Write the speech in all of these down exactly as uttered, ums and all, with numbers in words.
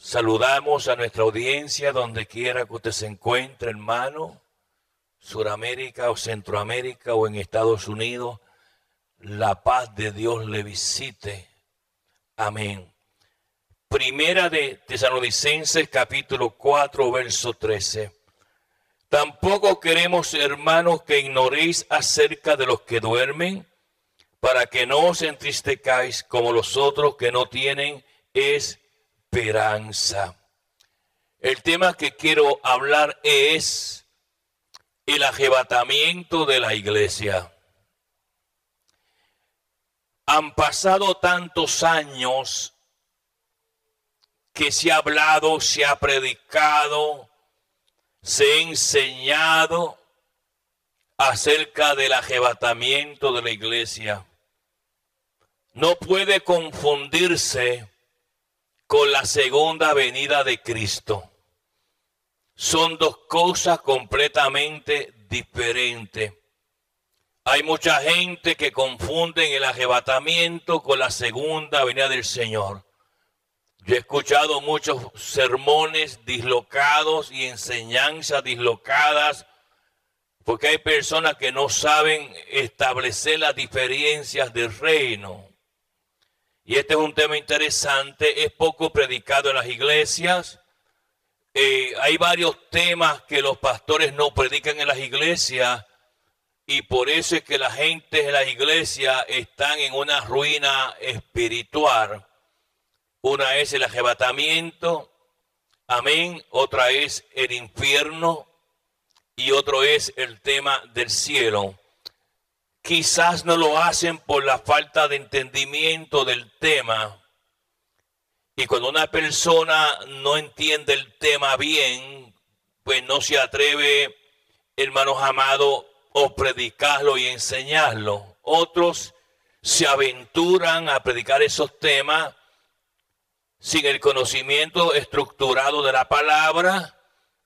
Saludamos a nuestra audiencia donde quiera que usted se encuentre, hermano, Suramérica o Centroamérica o en Estados Unidos. La paz de Dios le visite. Amén. Primera de Tesalonicenses capítulo cuatro, verso trece. Tampoco queremos, hermanos, que ignoréis acerca de los que duermen, para que no os entristezcáis como los otros que no tienen esperanza. El tema que quiero hablar es el arrebatamiento de la iglesia. Han pasado tantos años que se ha hablado, se ha predicado, se ha enseñado acerca del arrebatamiento de la iglesia. No puede confundirse con la segunda venida de Cristo. Son dos cosas completamente diferentes. Hay mucha gente que confunde el arrebatamiento con la segunda venida del Señor. Yo he escuchado muchos sermones dislocados y enseñanzas dislocadas porque hay personas que no saben establecer las diferencias del reino. Y este es un tema interesante, es poco predicado en las iglesias. Eh, hay varios temas que los pastores no predican en las iglesias y por eso es que la gente en las iglesias están en una ruina espiritual. Una es el arrebatamiento, amén. Otra es el infierno y otro es el tema del cielo. Quizás no lo hacen por la falta de entendimiento del tema. Y cuando una persona no entiende el tema bien, pues no se atreve, hermanos amados, a predicarlo y enseñarlo. Otros se aventuran a predicar esos temas sin el conocimiento estructurado de la palabra,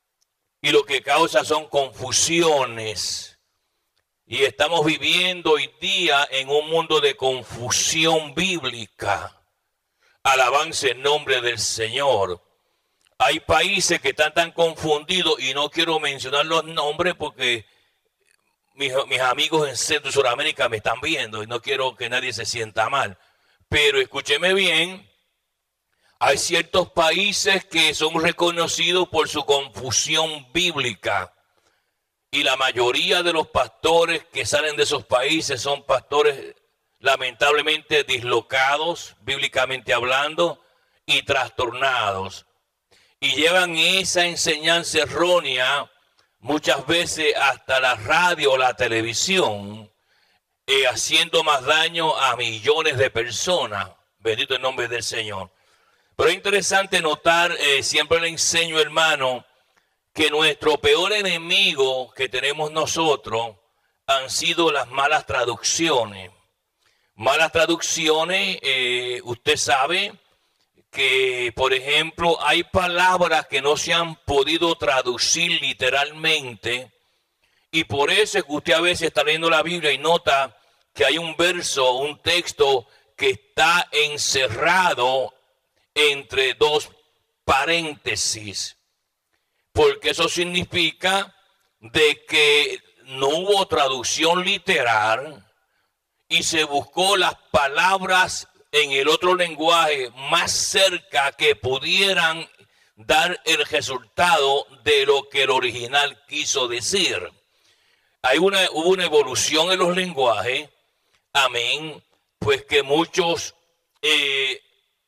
y lo que causa son confusiones. Y estamos viviendo hoy día en un mundo de confusión bíblica. Alabanza en nombre del Señor. Hay países que están tan confundidos, y no quiero mencionar los nombres porque mis, mis amigos en Centro y Suramérica me están viendo y no quiero que nadie se sienta mal. Pero escúcheme bien. Hay ciertos países que son reconocidos por su confusión bíblica y la mayoría de los pastores que salen de esos países son pastores lamentablemente dislocados, bíblicamente hablando, y trastornados. Y llevan esa enseñanza errónea muchas veces hasta la radio o la televisión, eh, haciendo más daño a millones de personas. Bendito el nombre del Señor. Pero es interesante notar, eh, siempre le enseño, hermano, que nuestro peor enemigo que tenemos nosotros han sido las malas traducciones. Malas traducciones, eh, usted sabe que, por ejemplo, hay palabras que no se han podido traducir literalmente, y por eso es que usted a veces está leyendo la Biblia y nota que hay un verso, un texto que está encerrado entre dos paréntesis, porque eso significa de que no hubo traducción literal y se buscó las palabras en el otro lenguaje más cerca que pudieran dar el resultado de lo que el original quiso decir. Hay una, hubo una evolución en los lenguajes, amén, pues que muchos eh,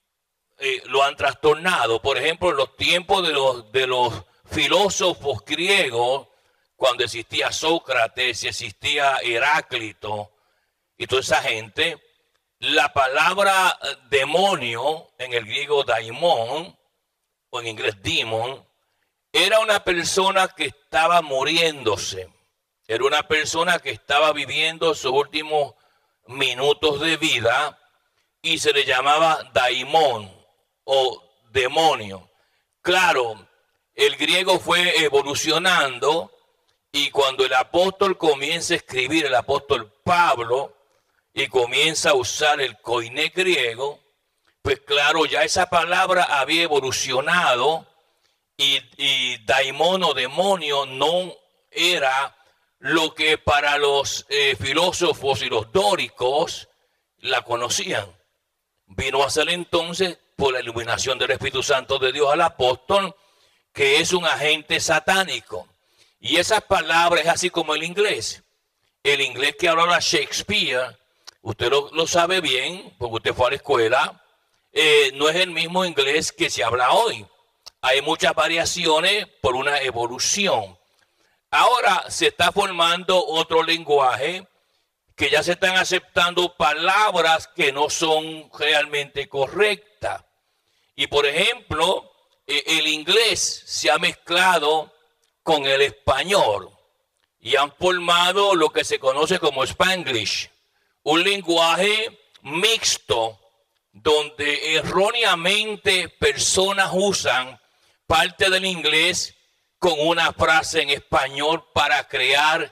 Eh, lo han trastornado. Por ejemplo, en los tiempos de los, de los filósofos griegos, cuando existía Sócrates y existía Heráclito y toda esa gente, la palabra demonio, en el griego daimon, o en inglés demon, era una persona que estaba muriéndose. Era una persona que estaba viviendo sus últimos minutos de vida y se le llamaba daimon o demonio. Claro, el griego fue evolucionando y cuando el apóstol comienza a escribir, el apóstol Pablo, y comienza a usar el koiné griego, Pues claro, ya esa palabra había evolucionado y, y daimon o demonio no era lo que para los eh, filósofos y los dóricos la conocían. Vino a ser entonces, por la iluminación del Espíritu Santo de Dios al apóstol, que es un agente satánico. Y esas palabras es así como el inglés. El inglés que hablaba Shakespeare, usted lo, lo sabe bien, porque usted fue a la escuela, eh, no es el mismo inglés que se habla hoy. Hay muchas variaciones por una evolución. Ahora se está formando otro lenguaje que ya se están aceptando palabras que no son realmente correctas. Y por ejemplo, eh, el inglés se ha mezclado con el español y han formado lo que se conoce como Spanglish, un lenguaje mixto donde erróneamente personas usan parte del inglés con una frase en español para crear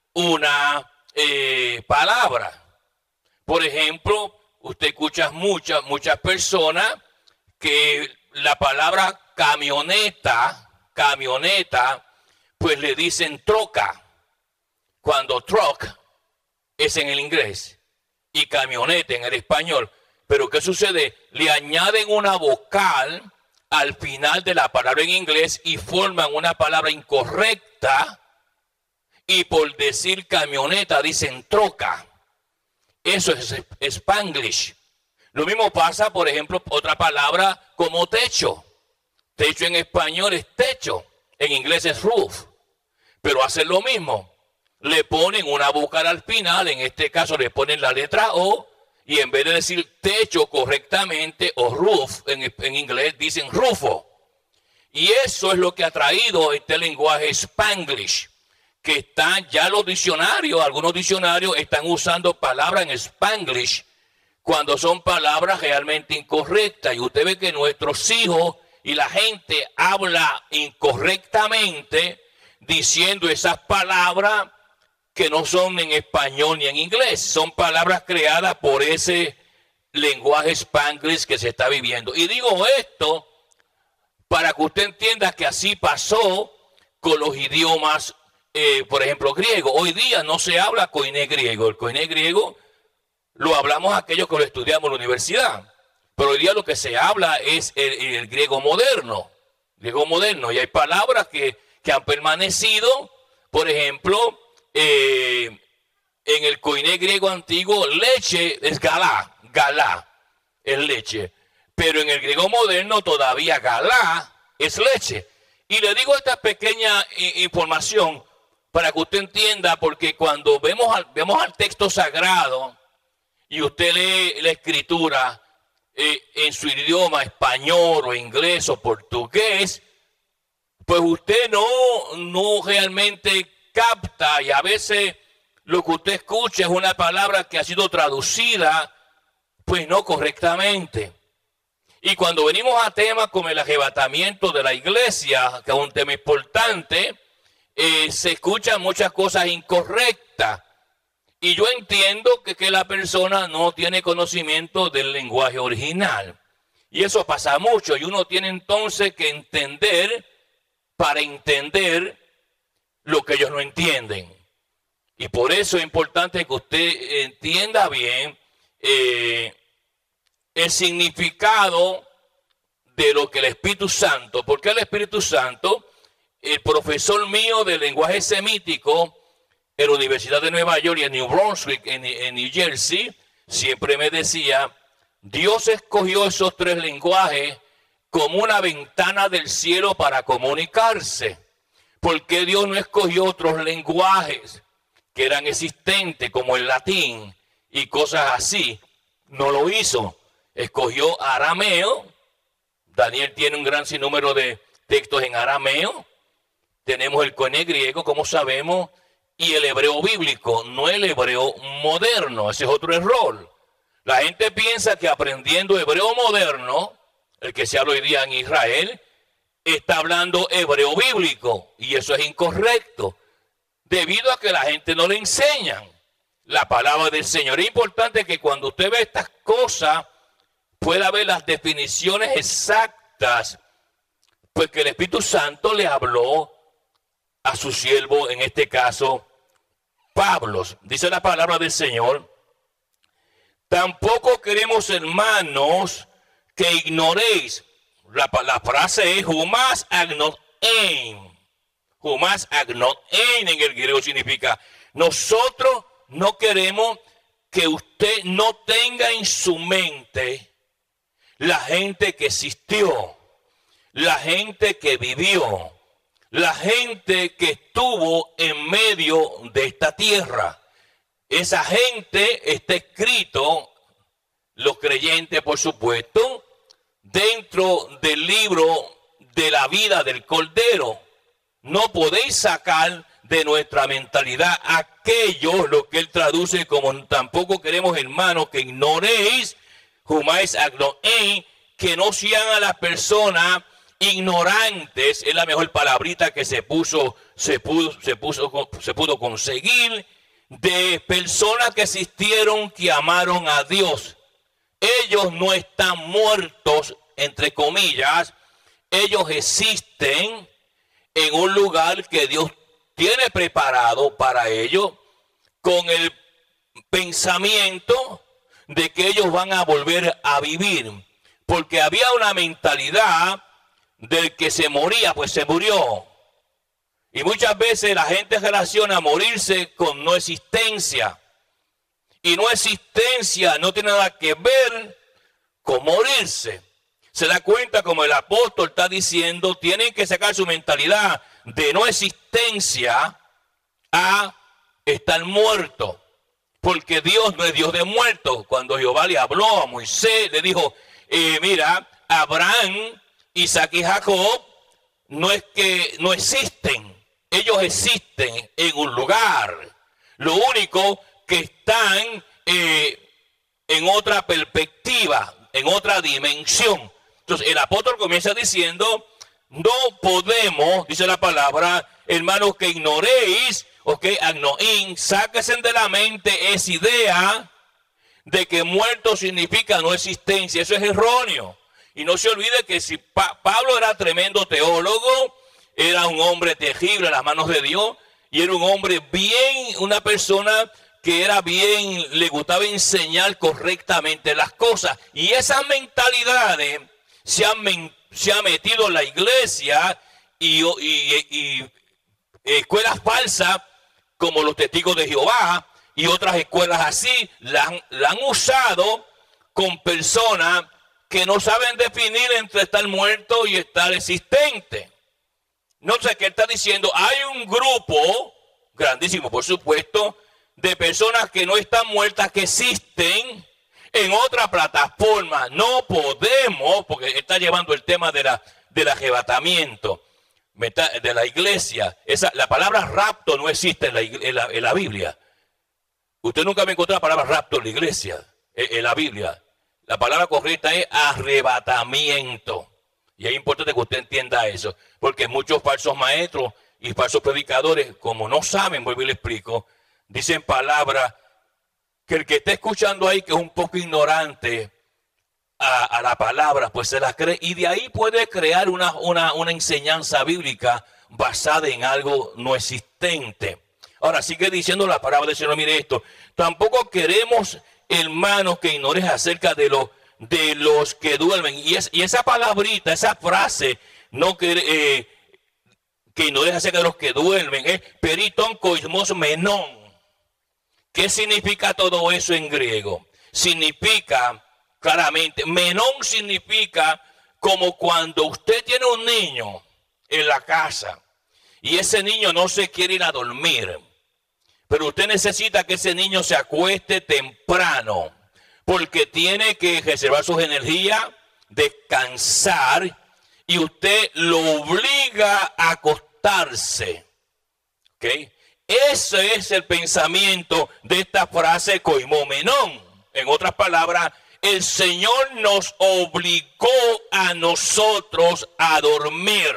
una eh, palabra. Por ejemplo, usted escucha muchas, muchas personas que la palabra camioneta, camioneta, pues le dicen troca, cuando truck es en el inglés y camioneta en el español. Pero ¿qué sucede? Le añaden una vocal al final de la palabra en inglés y forman una palabra incorrecta, y por decir camioneta dicen troca. Eso es Spanglish. Lo mismo pasa, por ejemplo, otra palabra como techo. Techo en español es techo, en inglés es roof. Pero hacen lo mismo. Le ponen una vocal al final, en este caso le ponen la letra O, y en vez de decir techo correctamente o roof en, en inglés dicen rufo. Y eso es lo que ha traído este lenguaje Spanglish, que están ya los diccionarios, algunos diccionarios están usando palabras en Spanglish cuando son palabras realmente incorrectas. Y usted ve que nuestros hijos y la gente habla incorrectamente diciendo esas palabras que no son en español ni en inglés. Son palabras creadas por ese lenguaje Spanglish que se está viviendo. Y digo esto para que usted entienda que así pasó con los idiomas, eh, por ejemplo, griego. Hoy día no se habla koiné griego. El koiné griego lo hablamos aquellos que lo estudiamos en la universidad. Pero hoy día lo que se habla es el, el griego moderno. Griego moderno. Y hay palabras que, que han permanecido. Por ejemplo, eh, en el koiné griego antiguo, leche es galá. Galá es leche. Pero en el griego moderno todavía galá es leche. Y le digo esta pequeña información para que usted entienda, porque cuando vemos al, vemos al texto sagrado y usted lee la escritura eh, en su idioma español o inglés o portugués, pues usted no, no realmente capta, y a veces lo que usted escucha es una palabra que ha sido traducida pues no correctamente. Y cuando venimos a temas como el arrebatamiento de la iglesia, que es un tema importante, eh, se escuchan muchas cosas incorrectas. Y yo entiendo que, que la persona no tiene conocimiento del lenguaje original. Y eso pasa mucho. Y uno tiene entonces que entender para entender lo que ellos no entienden. Y por eso es importante que usted entienda bien eh, el significado de lo que el Espíritu Santo, porque el Espíritu Santo, el profesor mío de lenguaje semítico en la Universidad de Nueva York y en New Brunswick, en, en New Jersey, siempre me decía, Dios escogió esos tres lenguajes como una ventana del cielo para comunicarse. ¿Por qué Dios no escogió otros lenguajes que eran existentes, como el latín y cosas así? No lo hizo. Escogió arameo. Daniel tiene un gran sinnúmero de textos en arameo. Tenemos el koiné griego, como sabemos, y el hebreo bíblico, no el hebreo moderno. Ese es otro error. La gente piensa que aprendiendo hebreo moderno, el que se habla hoy día en Israel, está hablando hebreo bíblico, y eso es incorrecto, debido a que la gente no le enseñan la palabra del Señor. Es importante que cuando usted ve estas cosas, pueda ver las definiciones exactas, pues que el Espíritu Santo le habló a su siervo, en este caso, Pablo. Dice la palabra del Señor: tampoco queremos, hermanos, que ignoréis. La, la frase es humas agnos ein. Humas agnos ein en el griego significa: nosotros no queremos que usted no tenga en su mente la gente que existió, la gente que vivió, la gente que estuvo en medio de esta tierra. Esa gente está escrito, los creyentes por supuesto, dentro del libro de la vida del Cordero. No podéis sacar de nuestra mentalidad aquello, lo que él traduce como: tampoco queremos, hermanos, que ignoréis, humáis agno ein, que no sean a las personas ignorantes. Es la mejor palabrita que se puso, se pudo, se puso, se pudo conseguir, de personas que existieron, que amaron a Dios. Ellos no están muertos, entre comillas. Ellos existen en un lugar que Dios tiene preparado para ellos, con el pensamiento de que ellos van a volver a vivir. Porque había una mentalidad del que se moría, pues se murió. Y muchas veces la gente relaciona morirse con no existencia. Y no existencia no tiene nada que ver con morirse. Se da cuenta, como el apóstol está diciendo, tienen que sacar su mentalidad de no existencia a estar muerto. Porque Dios no es Dios de muertos. Cuando Jehová le habló a Moisés, le dijo: eh, mira, Abraham, Isaac y Jacob no es que no existen. Ellos existen en un lugar. Lo único que están eh, en otra perspectiva, en otra dimensión. Entonces el apóstol comienza diciendo: no podemos, dice la palabra, hermanos, que ignoréis, ok, agno ein, sáquense de la mente esa idea de que muerto significa no existencia. Eso es erróneo. Y no se olvide que si pa Pablo era tremendo teólogo, era un hombre terrible a las manos de Dios, y era un hombre bien, una persona que era bien, le gustaba enseñar correctamente las cosas. Y esas mentalidades se han, se han metido en la iglesia, y, y, y, y escuelas falsas como los testigos de Jehová y otras escuelas así, la han, la han usado con personas que no saben definir entre estar muerto y estar existente. No sé qué está diciendo. Hay un grupo grandísimo, por supuesto, de personas que no están muertas, que existen en otra plataforma. No podemos, porque está llevando el tema de la, del arrebatamiento de la iglesia. Esa, la palabra rapto no existe en la, en, la, en la Biblia. Usted nunca me encontró la palabra rapto en la iglesia, en, en la Biblia. La palabra correcta es arrebatamiento. Y es importante que usted entienda eso, porque muchos falsos maestros y falsos predicadores, como no saben, vuelvo y le explico, dicen palabras que el que está escuchando ahí, que es un poco ignorante a, a la palabra, pues se las cree, y de ahí puede crear una, una, una enseñanza bíblica basada en algo no existente. Ahora sigue diciendo la palabra del Señor. Mire esto: tampoco queremos, hermanos, que ignores acerca de los de los que duermen. Y, es, y esa palabrita, esa frase, no que, eh, que ignores acerca de los que duermen, es periton koismos menon. ¿Qué significa todo eso en griego? Significa claramente, menón significa como cuando usted tiene un niño en la casa y ese niño no se quiere ir a dormir, pero usted necesita que ese niño se acueste temprano, porque tiene que reservar sus energías, descansar, y usted lo obliga a acostarse. ¿Ok? Ese es el pensamiento de esta frase koimomenón. En otras palabras, el Señor nos obligó a nosotros a dormir.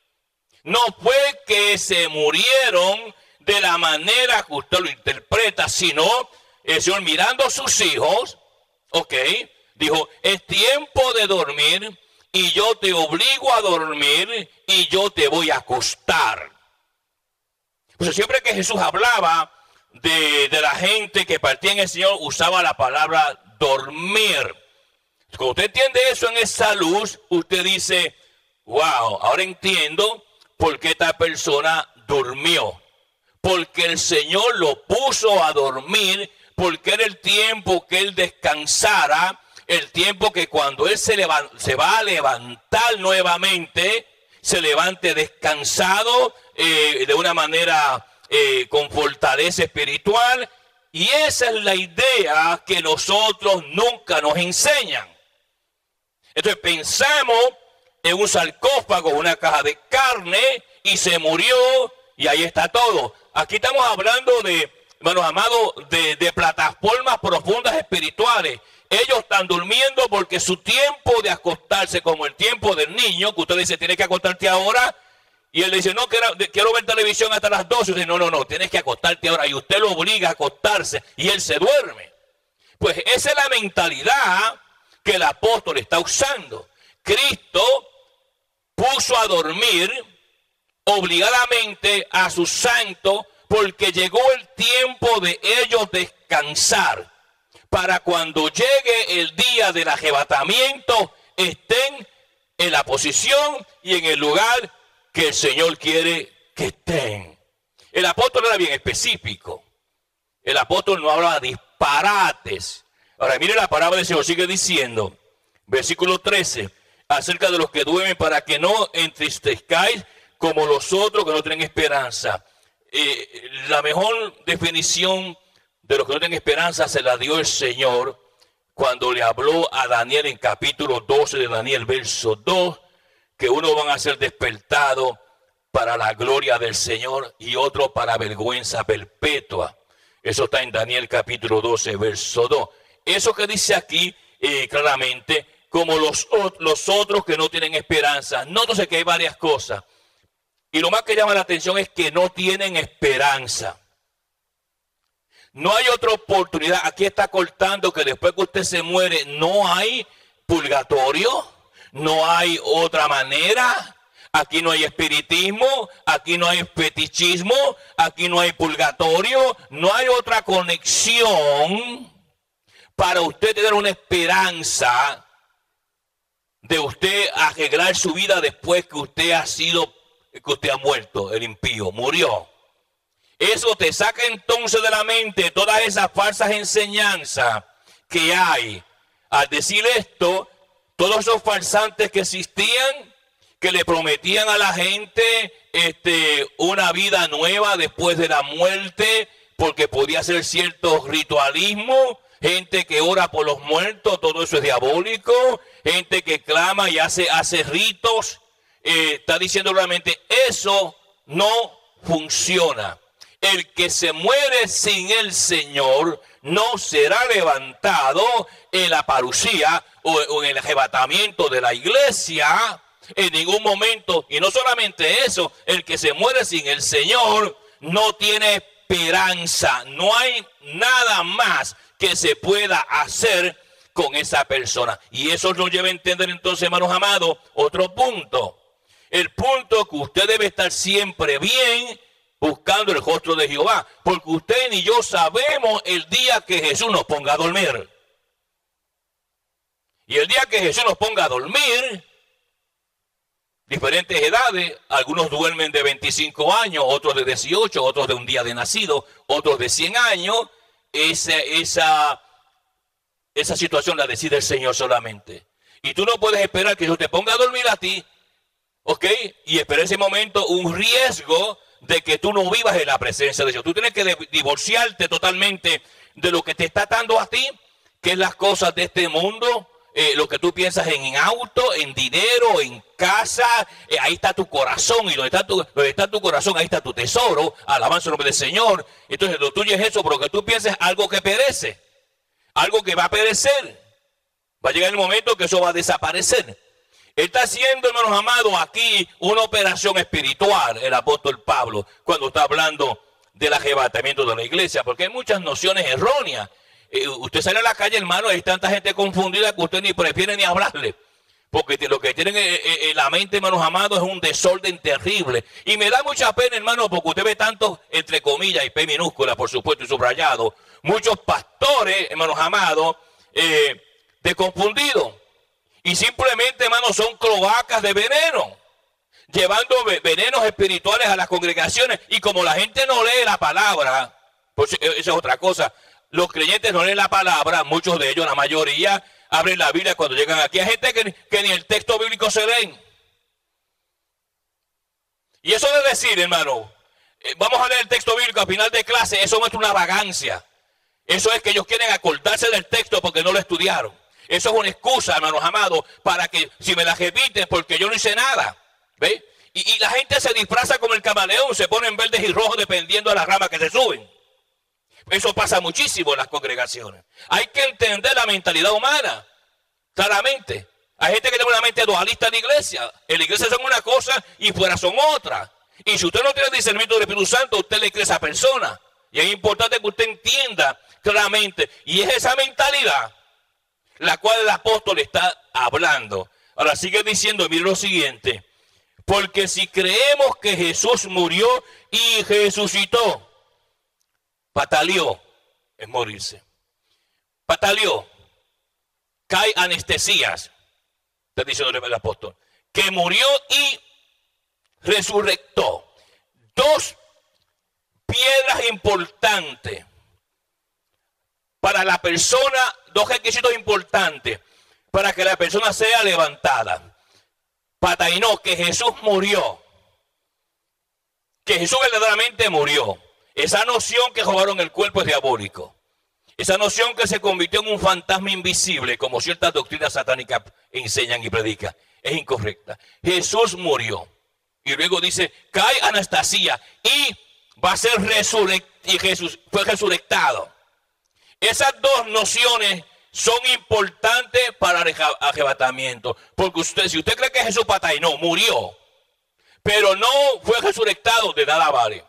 No fue que se murieron de la manera que usted lo interpreta, sino el Señor mirando a sus hijos, ok, Dijo, es tiempo de dormir y yo te obligo a dormir y yo te voy a acostar. Pues siempre que Jesús hablaba de, de la gente que partía en el Señor, usaba la palabra dormir. Cuando usted entiende eso en esa luz, usted dice, wow, ahora entiendo por qué esta persona durmió. Porque el Señor lo puso a dormir, porque era el tiempo que él descansara, el tiempo que cuando él se, levanta, se va a levantar nuevamente, se levante descansado, eh, de una manera eh, con fortaleza espiritual. Y esa es la idea que nosotros nunca nos enseñan. Entonces pensamos en un sarcófago, una caja de carne, y se murió, y ahí está todo. Aquí estamos hablando de, hermanos amados, de, de plataformas profundas espirituales. Ellos están durmiendo porque su tiempo de acostarse, como el tiempo del niño, que usted dice, tienes que acostarte ahora, y él dice, no, quiero, quiero ver televisión hasta las doce. Y dice, no, no, no, tienes que acostarte ahora, y usted lo obliga a acostarse, y él se duerme. Pues esa es la mentalidad que el apóstol está usando. Cristo puso a dormir obligadamente a sus santos porque llegó el tiempo de ellos descansar, para cuando llegue el día del arrebatamiento estén en la posición y en el lugar que el Señor quiere que estén. El apóstol era bien específico. El apóstol no hablaba disparates. Ahora mire, la palabra del Señor sigue diciendo, versículo trece, acerca de los que duermen, para que no entristezcáis como los otros que no tienen esperanza. Eh, la mejor definición de los que no tienen esperanza se la dio el Señor cuando le habló a Daniel en capítulo doce de Daniel, verso dos, que unos van a ser despertados para la gloria del Señor y otros para vergüenza perpetua. Eso está en Daniel capítulo doce, verso dos. Eso que dice aquí eh, claramente, como los, los otros que no tienen esperanza. Nótese que hay varias cosas. Y lo más que llama la atención es que no tienen esperanza. No hay otra oportunidad. Aquí está cortando que después que usted se muere no hay purgatorio, no hay otra manera. Aquí no hay espiritismo, aquí no hay fetichismo, aquí no hay purgatorio, no hay otra conexión para usted tener una esperanza de usted arreglar su vida después que usted ha sido, que usted ha muerto, el impío, murió. Eso te saca entonces de la mente todas esas falsas enseñanzas que hay. Al decir esto, todos esos farsantes que existían, que le prometían a la gente este, una vida nueva después de la muerte, porque podía ser cierto ritualismo, gente que ora por los muertos, todo eso es diabólico, gente que clama y hace, hace ritos, eh, está diciendo realmente, eso no funciona. El que se muere sin el Señor no será levantado en la parucía o, o en el arrebatamiento de la iglesia en ningún momento. Y no solamente eso, el que se muere sin el Señor no tiene esperanza. No hay nada más que se pueda hacer con esa persona. Y eso nos lleva a entender entonces, hermanos amados, otro punto. El punto que usted debe estar siempre bien buscando el rostro de Jehová, porque usted ni yo sabemos el día que Jesús nos ponga a dormir. Y el día que Jesús nos ponga a dormir, diferentes edades, algunos duermen de veinticinco años, otros de dieciocho, otros de un día de nacido, otros de cien años. Esa, esa, esa situación la decide el Señor solamente. Y tú no puedes esperar que Dios te ponga a dormir a ti, ¿ok? Y esperar ese momento un riesgo de que tú no vivas en la presencia de Dios. Tú tienes que divorciarte totalmente de lo que te está dando a ti, que es las cosas de este mundo, eh, lo que tú piensas en auto, en dinero, en casa, eh, ahí está tu corazón, y donde está tu, donde está tu corazón, ahí está tu tesoro, alabanza al nombre del Señor. Entonces lo tuyo es eso, pero que tú pienses algo que perece, algo que va a perecer. Va a llegar el momento que eso va a desaparecer. Está haciendo, hermanos amados, aquí una operación espiritual, el apóstol Pablo, cuando está hablando del arrebatamiento de la iglesia, porque hay muchas nociones erróneas. eh, usted sale a la calle, hermano, hay tanta gente confundida que usted ni prefiere ni hablarle. Porque lo que tienen en la mente, hermanos amados, es un desorden terrible. Y me da mucha pena, hermano, porque usted ve tantos, entre comillas, y P minúscula, por supuesto, y subrayado, muchos pastores, hermanos amados, eh, de confundidos. Y simplemente, hermanos, son cloacas de veneno, llevando venenos espirituales a las congregaciones. Y como la gente no lee la palabra, pues esa es otra cosa, los creyentes no leen la palabra, muchos de ellos, la mayoría, abren la Biblia cuando llegan aquí. Hay gente que, que ni el texto bíblico se leen. Y eso de decir, hermano, eh, vamos a leer el texto bíblico a final de clase, eso no es una vagancia. Eso es que ellos quieren acordarse del texto porque no lo estudiaron. Eso es una excusa, hermanos amados, para que si me la repiten porque yo no hice nada. ¿Ve? Y, y la gente se disfraza como el camaleón, se ponen verdes y rojos dependiendo de las ramas que se suben. Eso pasa muchísimo en las congregaciones. Hay que entender la mentalidad humana, claramente. Hay gente que tiene una mente dualista en la iglesia. En la iglesia son una cosa y fuera son otra. Y si usted no tiene discernimiento del Espíritu Santo, usted le cree a esa persona. Y es importante que usted entienda claramente. Y es esa mentalidad la cual el apóstol está hablando. Ahora sigue diciendo, mire lo siguiente. Porque si creemos que Jesús murió y resucitó, pataleó es morirse. Pataleó. Cae anestesias. Está diciendo el apóstol. Que murió y resurrectó. Dos piedras importantes para la persona, dos requisitos importantes para que la persona sea levantada. Patainó, que Jesús murió. Que Jesús verdaderamente murió. Esa noción que robaron el cuerpo es diabólico. Esa noción que se convirtió en un fantasma invisible, como ciertas doctrinas satánicas enseñan y predican, es incorrecta. Jesús murió. Y luego dice, cae Anastasia y va a ser resurrectado. Y Jesús fue resucitado. Esas dos nociones son importantes para el arrebatamiento. Porque usted, si usted cree que Jesús patainó, murió, pero no fue resucitado, de nada vale.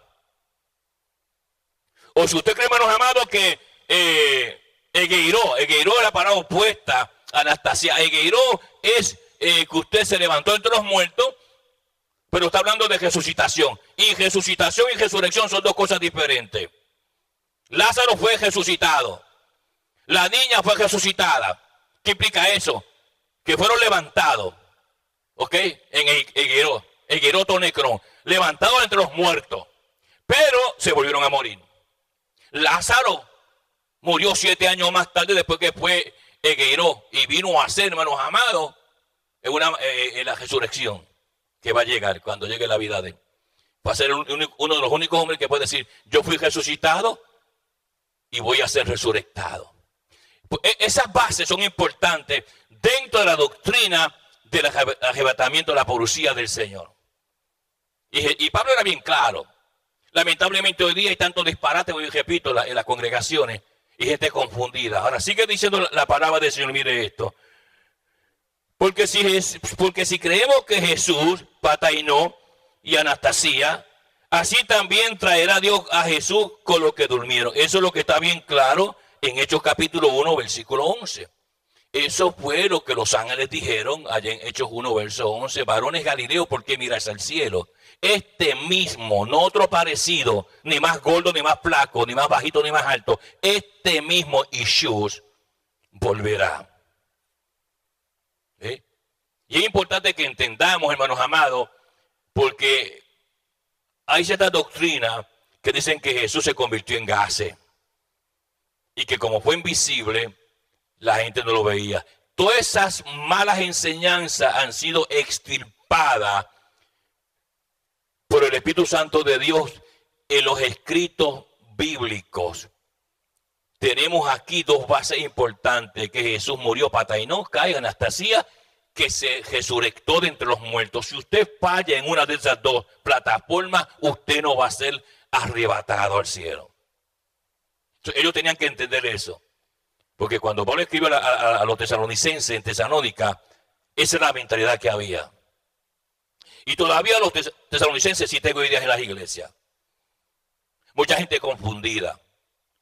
O si usted cree, hermanos amados, que eh, Egeiró, Egeiró es la palabra opuesta a Anastasia. Egeiró es eh, que usted se levantó entre los muertos, pero está hablando de resucitación. Y resucitación y resurrección son dos cosas diferentes. Lázaro fue resucitado. La niña fue resucitada. ¿Qué implica eso? Que fueron levantados. ¿Ok? En Egeiró. Egeiró Tonecrón. Levantados entre los muertos. Pero se volvieron a morir. Lázaro murió siete años más tarde después que fue Egeiró. Y vino a ser, hermanos amados, en, una, eh, en la resurrección que va a llegar cuando llegue la vida de él. Va a ser uno de los únicos hombres que puede decir, yo fui resucitado y voy a ser resucitado. Esas bases son importantes dentro de la doctrina del arrebatamiento de la parucía del Señor. Y, y Pablo era bien claro. Lamentablemente hoy día hay tanto disparate, hoy repito, la, en las congregaciones y gente confundida. Ahora sigue diciendo la, la palabra del Señor, mire esto. Porque si, porque si creemos que Jesús patainó y Anastasia, así también traerá Dios a Jesús con los que durmieron. Eso es lo que está bien claro en Hechos capítulo uno, versículo once. Eso fue lo que los ángeles dijeron allá en Hechos uno, verso once. Varones Galileos, ¿por qué miráis al cielo? Este mismo, no otro parecido, ni más gordo, ni más flaco, ni más bajito, ni más alto. Este mismo Jesús volverá. ¿Eh? Y es importante que entendamos, hermanos amados, porque hay ciertas doctrinas que dicen que Jesús se convirtió en gases y que como fue invisible, la gente no lo veía. Todas esas malas enseñanzas han sido extirpadas por el Espíritu Santo de Dios en los escritos bíblicos. Tenemos aquí dos bases importantes, que Jesús murió, patainó, cae, Anastasia, que se resucitó de entre los muertos. Si usted falla en una de esas dos plataformas, usted no va a ser arrebatado al cielo. Ellos tenían que entender eso. Porque cuando Pablo escribe a, a, a los tesalonicenses en Tesalónica, esa es la mentalidad que había. Y todavía los tes tesalonicenses sí tengo ideas en las iglesias. Mucha gente confundida.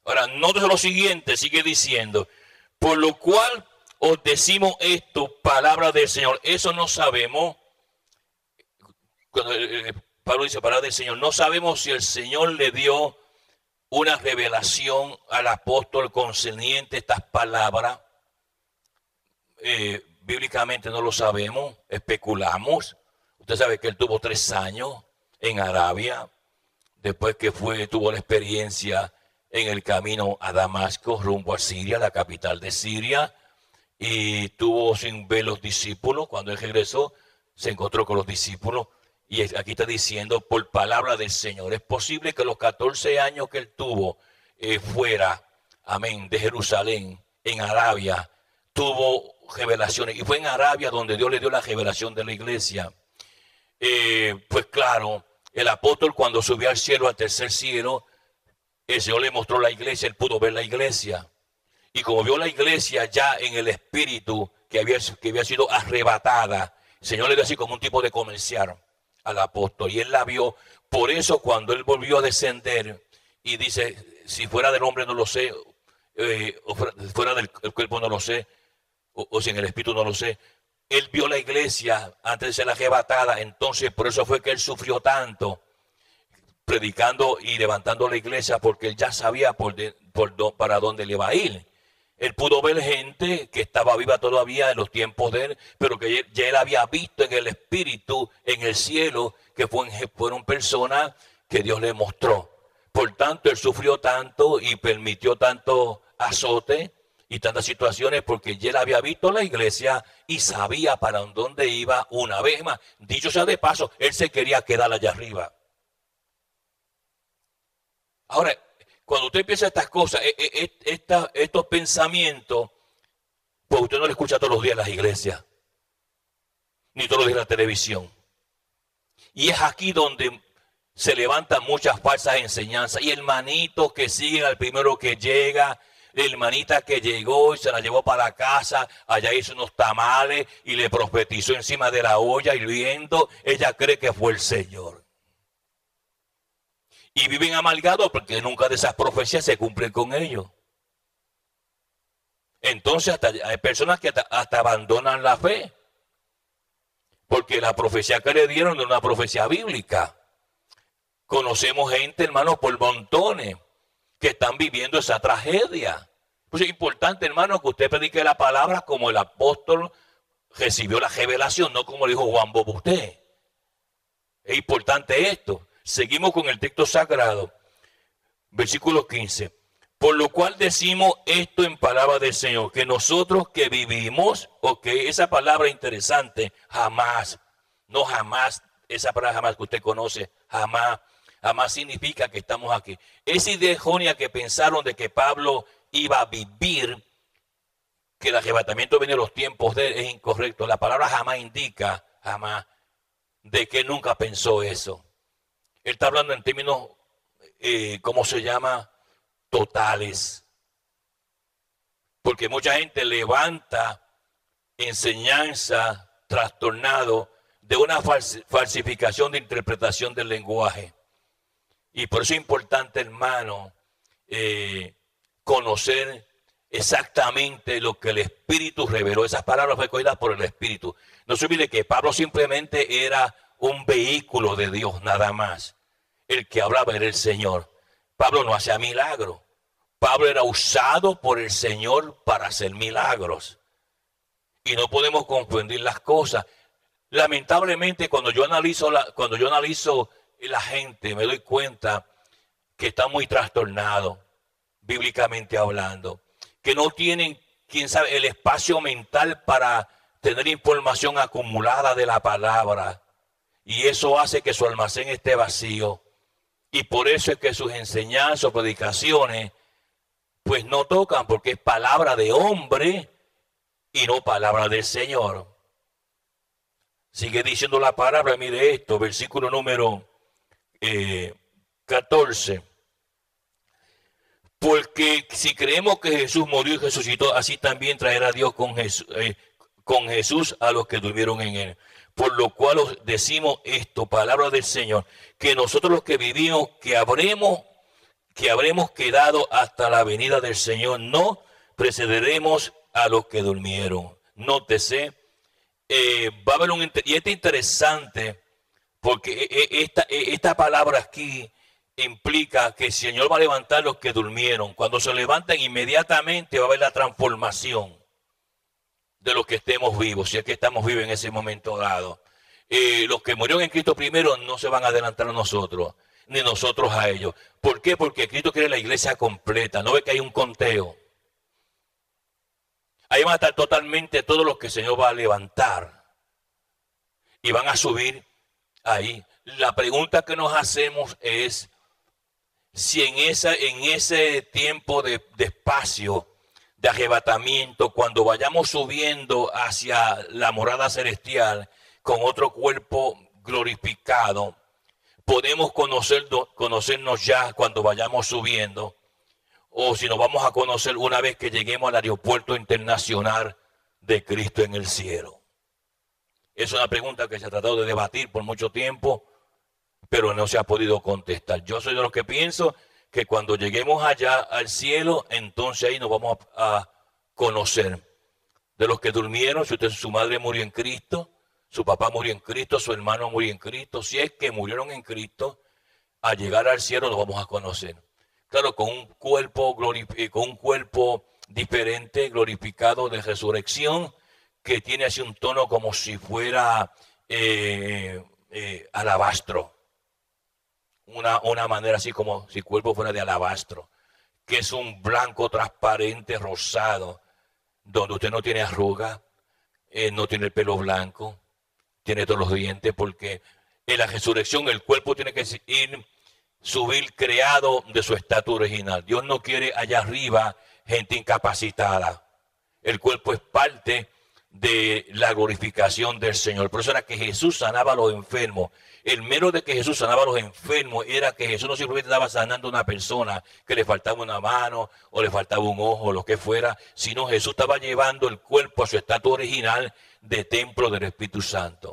Ahora, nótese lo siguiente, sigue diciendo, por lo cual os decimos esto, palabra del Señor. Eso no sabemos. Cuando eh, Pablo dice palabra del Señor, no sabemos si el Señor le dio una revelación al apóstol concerniente a estas palabras. Eh, bíblicamente no lo sabemos, especulamos. Usted sabe que él tuvo tres años en Arabia, después que fue, tuvo la experiencia en el camino a Damasco, rumbo a Siria, la capital de Siria, y tuvo sin ver los discípulos. Cuando él regresó, se encontró con los discípulos, y aquí está diciendo, por palabra del Señor. Es posible que los catorce años que él tuvo eh, fuera, amén, de Jerusalén, en Arabia, tuvo revelaciones, y fue en Arabia donde Dios le dio la revelación de la iglesia. Eh, pues claro, el apóstol cuando subió al cielo, al tercer cielo, el Señor le mostró la iglesia, él pudo ver la iglesia. Y como vio la iglesia ya en el espíritu que había, que había sido arrebatada, el Señor le dio así como un tipo de comercial al apóstol. Y él la vio. Por eso cuando él volvió a descender y dice, si fuera del hombre no lo sé, eh, o fuera del cuerpo no lo sé, o, o si en el espíritu no lo sé. Él vio la iglesia antes de ser arrebatada. Entonces por eso fue que él sufrió tanto, predicando y levantando la iglesia, porque él ya sabía por de, por do, para dónde le iba a ir. Él pudo ver gente que estaba viva todavía en los tiempos de él, pero que ya él había visto en el espíritu, en el cielo, que fueron personas que Dios le mostró. Por tanto, él sufrió tanto y permitió tanto azote y tantas situaciones, porque ya él había visto la iglesia y sabía para dónde iba una vez más. Dicho sea de paso, él se quería quedar allá arriba. Ahora, cuando usted piensa estas cosas, esta, estos pensamientos, pues usted no lo escucha todos los días en las iglesias, ni todos los días en la televisión. Y es aquí donde se levantan muchas falsas enseñanzas. Y hermanitos que siguen al primero que llega, la hermanita que llegó y se la llevó para la casa, allá hizo unos tamales y le profetizó encima de la olla hirviendo, ella cree que fue el Señor. Y viven amargados porque nunca de esas profecías se cumplen con ellos. Entonces hasta, hay personas que hasta, hasta abandonan la fe, porque la profecía que le dieron no es una profecía bíblica. Conocemos gente, hermanos, por montones, que están viviendo esa tragedia. Pues es importante, hermano, que usted predique la palabra como el apóstol recibió la revelación, no como dijo Juan Bobo usted. Es importante esto. Seguimos con el texto sagrado, versículo quince. Por lo cual decimos esto en palabra del Señor, que nosotros que vivimos, o que esa palabra interesante, jamás, no jamás, esa palabra jamás que usted conoce, jamás, jamás significa que estamos aquí. Esa idea errónea que pensaron de que Pablo iba a vivir, que el arrebatamiento viene de los tiempos de él, es incorrecto. La palabra jamás indica, jamás, de que nunca pensó eso. Él está hablando en términos, eh, ¿cómo se llama? Totales. Porque mucha gente levanta enseñanza trastornado de una falsificación de interpretación del lenguaje. Y por eso es importante, hermano, eh, conocer exactamente lo que el Espíritu reveló. Esas palabras fueron recogidas por el Espíritu. No se olvide que Pablo simplemente era un vehículo de Dios, nada más. El que hablaba era el Señor. Pablo no hacía milagros. Pablo era usado por el Señor para hacer milagros. Y no podemos confundir las cosas. Lamentablemente, cuando yo analizo la, cuando yo analizo la gente, me doy cuenta que está muy trastornado, bíblicamente hablando. Que no tienen, quién sabe, el espacio mental para tener información acumulada de la palabra. Y eso hace que su almacén esté vacío. Y por eso es que sus enseñanzas o predicaciones pues no tocan, porque es palabra de hombre y no palabra del Señor. Sigue diciendo la palabra, mire esto, versículo número eh, catorce. Porque si creemos que Jesús murió y resucitó, así también traerá Dios con Jesús, eh, con Jesús a los que durmieron en él. Por lo cual os decimos esto, palabra del Señor, que nosotros los que vivimos, que habremos, que habremos quedado hasta la venida del Señor, no precederemos a los que durmieron. Nótese, eh, va a haber un, y esto es interesante, porque esta, esta palabra aquí implica que el Señor va a levantar a los que durmieron. Cuando se levantan, inmediatamente va a haber la transformación de los que estemos vivos, si es que estamos vivos en ese momento dado. Eh, los que murieron en Cristo primero no se van a adelantar a nosotros, ni nosotros a ellos. ¿Por qué? Porque Cristo quiere la iglesia completa. No ve que hay un conteo. Ahí van a estar totalmente todos los que el Señor va a levantar. Y van a subir ahí. La pregunta que nos hacemos es si en, esa, en ese tiempo de, de espacio, de arrebatamiento, cuando vayamos subiendo hacia la morada celestial con otro cuerpo glorificado, podemos conocer, conocernos ya cuando vayamos subiendo, o si nos vamos a conocer una vez que lleguemos al aeropuerto internacional de Cristo en el cielo. Es una pregunta que se ha tratado de debatir por mucho tiempo, pero no se ha podido contestar. Yo soy de los que pienso que cuando lleguemos allá al cielo, entonces ahí nos vamos a, a conocer. De los que durmieron, si usted, su madre murió en Cristo, su papá murió en Cristo, su hermano murió en Cristo, si es que murieron en Cristo, al llegar al cielo nos vamos a conocer. Claro, con un cuerpo, con un cuerpo diferente, glorificado de resurrección, que tiene así un tono como si fuera eh, eh, alabastro. Una, una manera así como si el cuerpo fuera de alabastro, que es un blanco transparente, rosado, donde usted no tiene arruga, eh, no tiene el pelo blanco, tiene todos los dientes, porque en la resurrección el cuerpo tiene que ir, subir creado de su estatua original. Dios no quiere allá arriba gente incapacitada. El cuerpo es parte de la glorificación del Señor. Por eso era que Jesús sanaba a los enfermos. El mero de que Jesús sanaba a los enfermos era que Jesús no simplemente estaba sanando a una persona que le faltaba una mano o le faltaba un ojo o lo que fuera, sino Jesús estaba llevando el cuerpo a su estatua original de templo del Espíritu Santo.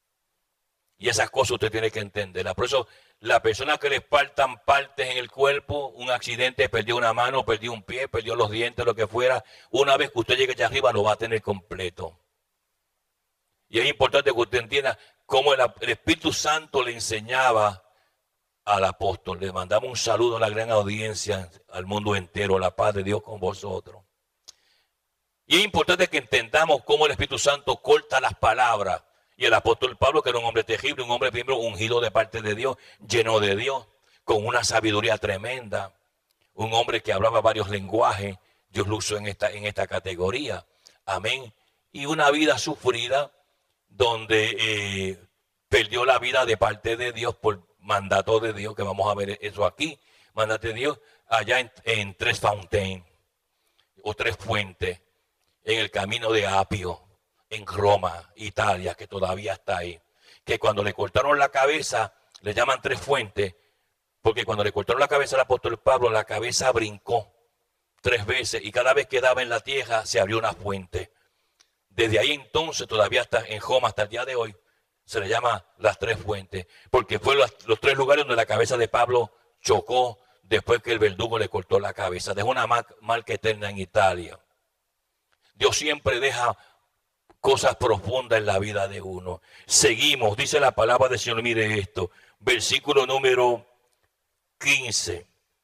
Y esas cosas usted tiene que entenderlas. Por eso la persona que le faltan partes en el cuerpo, un accidente, perdió una mano, perdió un pie, perdió los dientes, lo que fuera, una vez que usted llegue allá arriba lo va a tener completo. Y es importante que usted entienda cómo el, el Espíritu Santo le enseñaba al apóstol. Le mandamos un saludo a la gran audiencia, al mundo entero, la paz de Dios con vosotros. Y es importante que entendamos cómo el Espíritu Santo corta las palabras. Y el apóstol Pablo, que era un hombre terrible, un hombre primero ungido de parte de Dios, lleno de Dios, con una sabiduría tremenda, un hombre que hablaba varios lenguajes, Dios lo usó en esta, en esta categoría. Amén. Y una vida sufrida, donde eh, perdió la vida de parte de Dios por mandato de Dios, que vamos a ver eso aquí, mandato de Dios, allá en, en Tres Fontaines, o Tres Fuentes, en el camino de Apio, en Roma, Italia, que todavía está ahí. Que cuando le cortaron la cabeza, le llaman Tres Fuentes, porque cuando le cortaron la cabeza al apóstol Pablo, la cabeza brincó tres veces y cada vez que daba en la tierra se abrió una fuente. Desde ahí entonces, todavía hasta en Roma, hasta el día de hoy, se le llama las Tres Fuentes, porque fue los, los tres lugares donde la cabeza de Pablo chocó después que el verdugo le cortó la cabeza. Dejó una marca eterna en Italia. Dios siempre deja cosas profundas en la vida de uno. Seguimos, dice la palabra del Señor, mire esto, versículo número quince.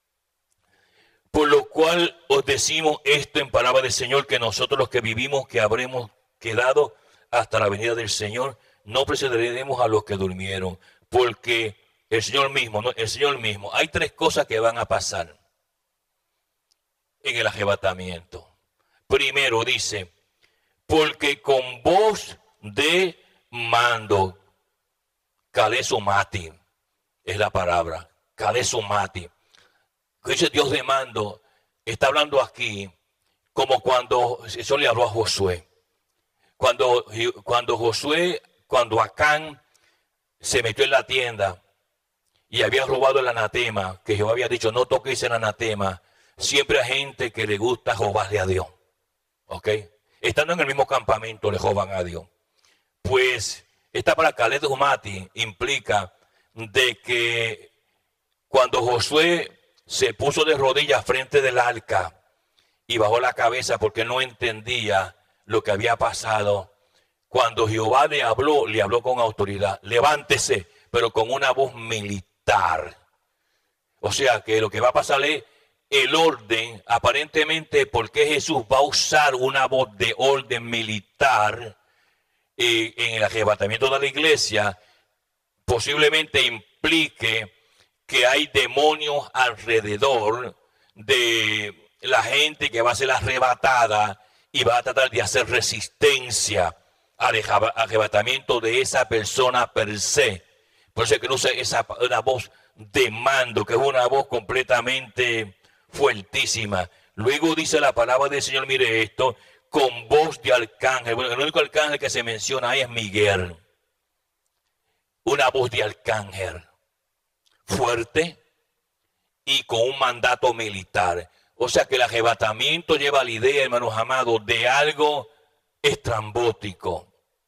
Por lo cual os decimos esto en palabra del Señor, que nosotros los que vivimos, que habremos quedado hasta la venida del Señor, no precederemos a los que durmieron, porque el Señor mismo, ¿no? el Señor mismo, hay tres cosas que van a pasar en el arrebatamiento. Primero dice, porque con voz de mando, kalesomati, es la palabra, kalesomati. Dice Dios de mando, está hablando aquí como cuando, eso le habló a Josué. Cuando, cuando Josué, cuando Acán se metió en la tienda y había robado el anatema, que Jehová había dicho, no toques el anatema, siempre hay gente que le gusta robarle a Dios. ¿Ok? Estando en el mismo campamento le roban a Dios. Pues esta palabra kalesomati implica de que cuando Josué se puso de rodillas frente del arca y bajó la cabeza porque no entendía lo que había pasado. Cuando Jehová le habló, le habló con autoridad. Levántese, pero con una voz militar. O sea que lo que va a pasar es el orden, aparentemente, porque Jesús va a usar una voz de orden militar eh, en el arrebatamiento de la iglesia, posiblemente implique que hay demonios alrededor de la gente que va a ser arrebatada y va a tratar de hacer resistencia al arrebatamiento de esa persona per se. Por eso es que no usa esa una voz de mando, que es una voz completamente fuertísima. Luego dice la palabra del Señor, mire esto, con voz de arcángel. Bueno, el único arcángel que se menciona ahí es Miguel. Una voz de arcángel fuerte y con un mandato militar. O sea que el arrebatamiento lleva la idea, hermanos amados, de algo estrambótico.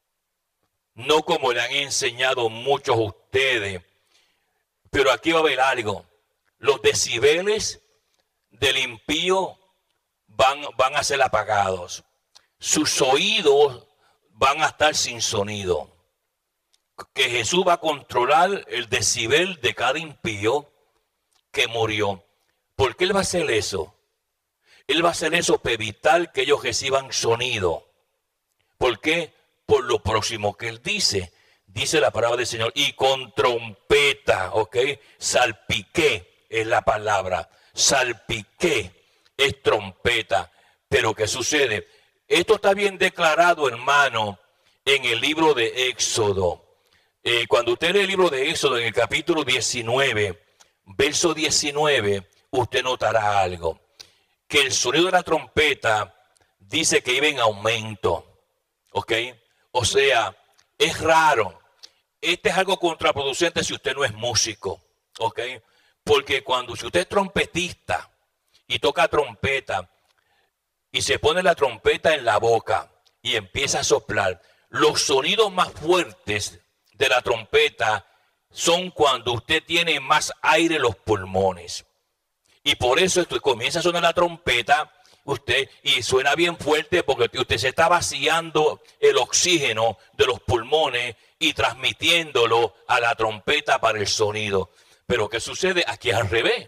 No como le han enseñado muchos ustedes. Pero aquí va a haber algo. Los decibeles del impío van, van a ser apagados. Sus oídos van a estar sin sonido. Que Jesús va a controlar el decibel de cada impío que murió. ¿Por qué Él va a hacer eso? Él va a hacer eso para evitar que ellos reciban sonido. ¿Por qué? Por lo próximo que Él dice. Dice la palabra del Señor. Y con trompeta, ¿ok? Salpiqué es la palabra. Salpiqué es trompeta. Pero ¿qué sucede? Esto está bien declarado, hermano, en el libro de Éxodo. Eh, cuando usted lee el libro de Éxodo en el capítulo diecinueve, verso diecinueve, usted notará algo. Que el sonido de la trompeta dice que iba en aumento. ¿Ok? O sea, es raro. Este es algo contraproducente si usted no es músico. ¿Ok? Porque cuando si usted es trompetista y toca trompeta y se pone la trompeta en la boca y empieza a soplar, los sonidos más fuertes de la trompeta son cuando usted tiene más aire en los pulmones. Y por eso esto, comienza a sonar la trompeta usted y suena bien fuerte porque usted se está vaciando el oxígeno de los pulmones y transmitiéndolo a la trompeta para el sonido. Pero ¿qué sucede? Aquí es al revés.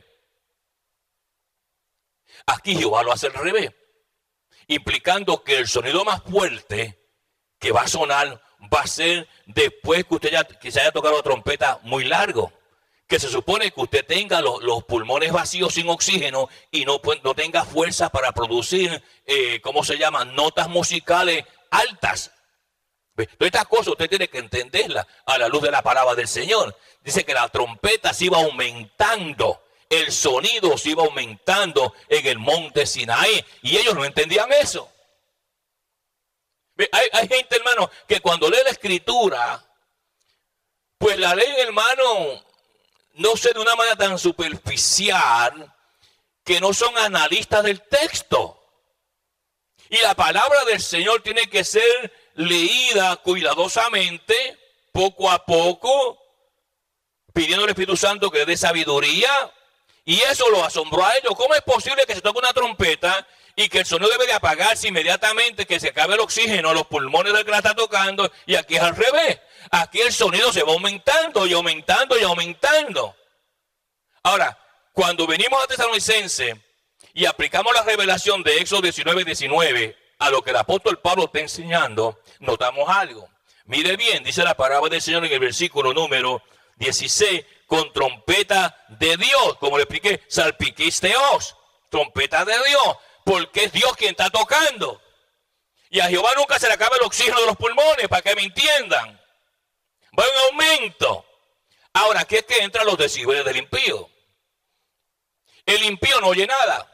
Aquí Jehová lo hace al revés, implicando que el sonido más fuerte que va a sonar va a ser después que usted ya que se haya tocado la trompeta muy largo. Que se supone que usted tenga los, los pulmones vacíos sin oxígeno y no, no tenga fuerza para producir, eh, ¿cómo se llama? Notas musicales altas. ¿Ve? Todas estas cosas usted tiene que entenderlas a la luz de la palabra del Señor. Dice que la trompeta se iba aumentando, el sonido se iba aumentando en el monte Sinaí y ellos no entendían eso. ¿Ve? Hay, hay gente, hermano, que cuando lee la escritura, pues la lee, hermano, no sé, de una manera tan superficial, que no son analistas del texto. Y la palabra del Señor tiene que ser leída cuidadosamente, poco a poco, pidiendo al Espíritu Santo que dé sabiduría. Y eso lo asombró a ellos. ¿Cómo es posible que se toque una trompeta y que el sonido debe de apagarse inmediatamente, que se acabe el oxígeno a los pulmones del que la está tocando? Y aquí es al revés. Aquí el sonido se va aumentando y aumentando y aumentando. Ahora, cuando venimos a Tesalonicenses y aplicamos la revelación de Éxodo diecinueve, diecinueve a lo que el apóstol Pablo está enseñando, notamos algo. Mire bien, dice la palabra del Señor en el versículo número dieciséis, con trompeta de Dios, como le expliqué, salpiquisteos, trompeta de Dios, porque es Dios quien está tocando. Y a Jehová nunca se le acaba el oxígeno de los pulmones, para que me entiendan. Va en aumento. Ahora, ¿qué es que entran los decibeles del impío? El impío no oye nada.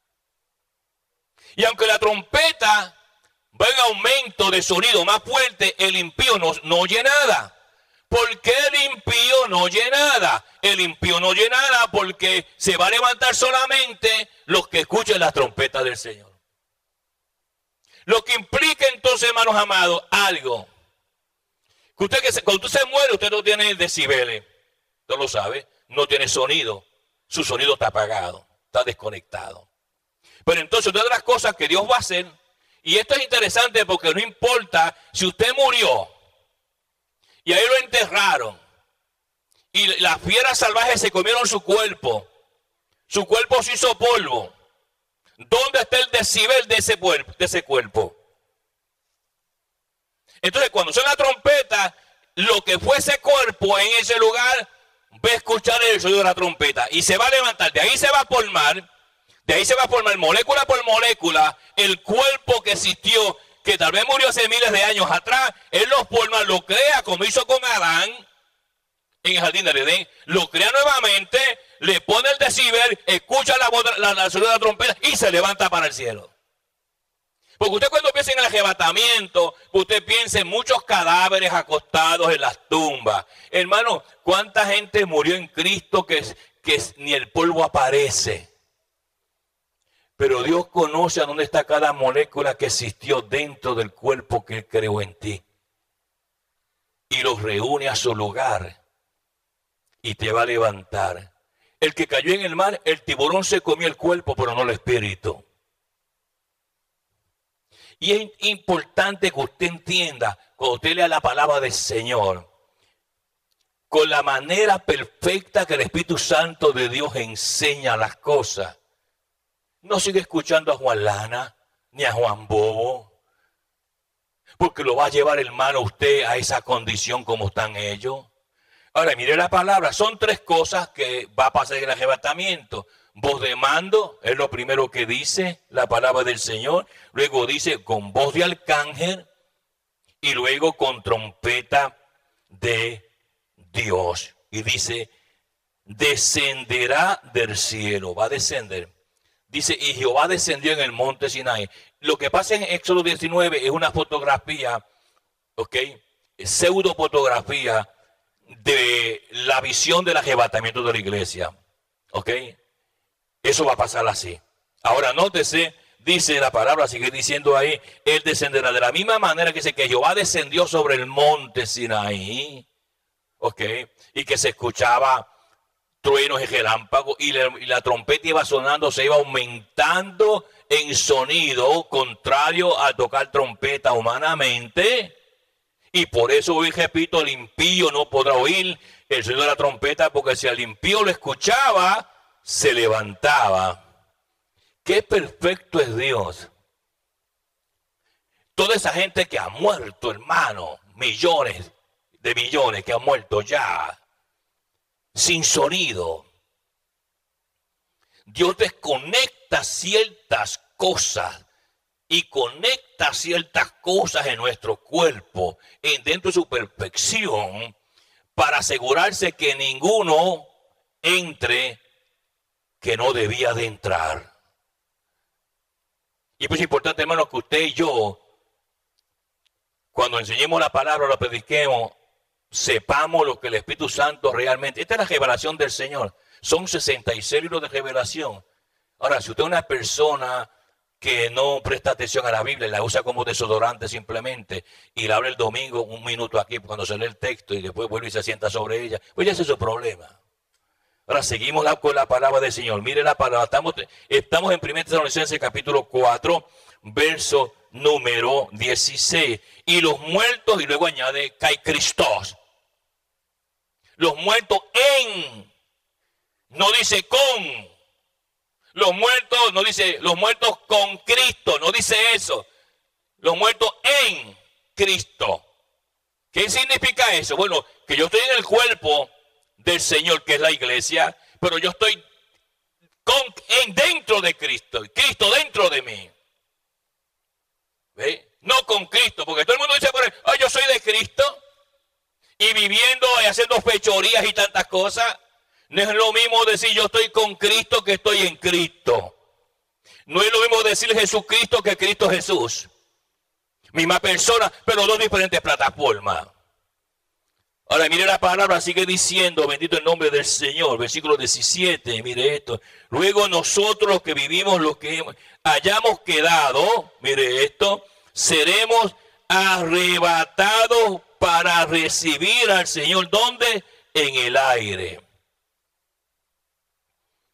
Y aunque la trompeta va en aumento de sonido más fuerte, el impío no, no oye nada. ¿Por qué el impío no oye nada? El impío no oye nada porque se va a levantar solamente los que escuchen las trompetas del Señor. Lo que implica entonces, hermanos amados, algo. Que usted, que se, cuando usted se muere, usted no tiene decibeles. Usted lo sabe, no tiene sonido. su sonido está apagado, está desconectado. Pero entonces una de las cosas que Dios va a hacer, y esto es interesante porque no importa si usted murió y ahí lo enterraron y las fieras salvajes se comieron su cuerpo, su cuerpo se hizo polvo. ¿Dónde está el decibel de ese cuerpo? De ese cuerpo? Entonces cuando suena la trompeta, lo que fue ese cuerpo en ese lugar va a escuchar el sonido de la trompeta y se va a levantar. De ahí se va a formar, de ahí se va a formar molécula por molécula el cuerpo que existió, que tal vez murió hace miles de años atrás. Él lo forma, lo crea como hizo con Adán en el jardín del Edén. Lo crea nuevamente, le pone el decibel, escucha la, la, la sonido de la trompeta y se levanta para el cielo. Porque usted cuando piensa en el arrebatamiento, usted piensa en muchos cadáveres acostados en las tumbas. Hermano, ¿cuánta gente murió en Cristo que, que ni el polvo aparece? Pero Dios conoce a dónde está cada molécula que existió dentro del cuerpo que Él creó en ti. Y los reúne a su lugar y te va a levantar. El que cayó en el mar, el tiburón se comió el cuerpo, pero no el espíritu. Y es importante que usted entienda, cuando usted lea la palabra del Señor, con la manera perfecta que el Espíritu Santo de Dios enseña las cosas. No sigue escuchando a Juan Lana, ni a Juan Bobo, porque lo va a llevar, hermano, usted a esa condición como están ellos. Ahora, mire la palabra, son tres cosas que va a pasar en el arrebatamiento. Voz de mando, es lo primero que dice la palabra del Señor. Luego dice con voz de arcángel y luego con trompeta de Dios. Y dice, descenderá del cielo, va a descender. Dice, y Jehová descendió en el monte Sinaí. Lo que pasa en Éxodo diecinueve es una fotografía, ok, pseudo fotografía de la visión del arrebatamiento de la iglesia, ok. Eso va a pasar así. Ahora nótese, dice la palabra, sigue diciendo ahí, Él descenderá de la misma manera que dice que Jehová descendió sobre el monte Sinaí, ok, y que se escuchaba truenos y relámpagos y la, y la trompeta iba sonando, se iba aumentando en sonido, contrario a tocar trompeta humanamente. Y por eso hoy repito, el impío no podrá oír el sonido de la trompeta, porque si el impío lo escuchaba, se levantaba. Qué perfecto es Dios. Toda esa gente que ha muerto, hermano, millones de millones que han muerto ya, sin sonido. Dios desconecta ciertas cosas y conecta ciertas cosas en nuestro cuerpo, en dentro de su perfección, para asegurarse que ninguno entre que no debía de entrar. Y pues es importante, hermano, que usted y yo, cuando enseñemos la palabra, la prediquemos, sepamos lo que el Espíritu Santo realmente. Esta es la revelación del Señor. Son sesenta y seis libros de revelación. Ahora, si usted es una persona que no presta atención a la Biblia y la usa como desodorante simplemente, y la abre el domingo un minuto aquí cuando se lee el texto y después vuelve y se sienta sobre ella, pues ya ese es su problema. Ahora seguimos la, con la palabra del Señor. Mire la palabra. Estamos, estamos en primera Tesalonicenses capítulo cuatro, verso número dieciséis. Y los muertos, y luego añade, kai Christos. Los muertos en, no dice con. Los muertos, no dice, los muertos con Cristo, no dice eso. Los muertos en Cristo. ¿Qué significa eso? Bueno, que yo estoy en el cuerpo del Señor, que es la iglesia, pero yo estoy con, en, dentro de Cristo, Cristo dentro de mí. ¿Ve? No con Cristo, porque todo el mundo dice por ahí, oh, yo soy de Cristo, y viviendo y haciendo fechorías y tantas cosas. No es lo mismo decir yo estoy con Cristo que estoy en Cristo. No es lo mismo decir Jesucristo que Cristo Jesús. Misma persona, pero dos diferentes plataformas. Ahora mire la palabra, sigue diciendo, bendito el nombre del Señor, versículo diecisiete, mire esto. Luego nosotros los que vivimos, los que hayamos quedado, mire esto, seremos arrebatados para recibir al Señor. ¿Dónde? En el aire.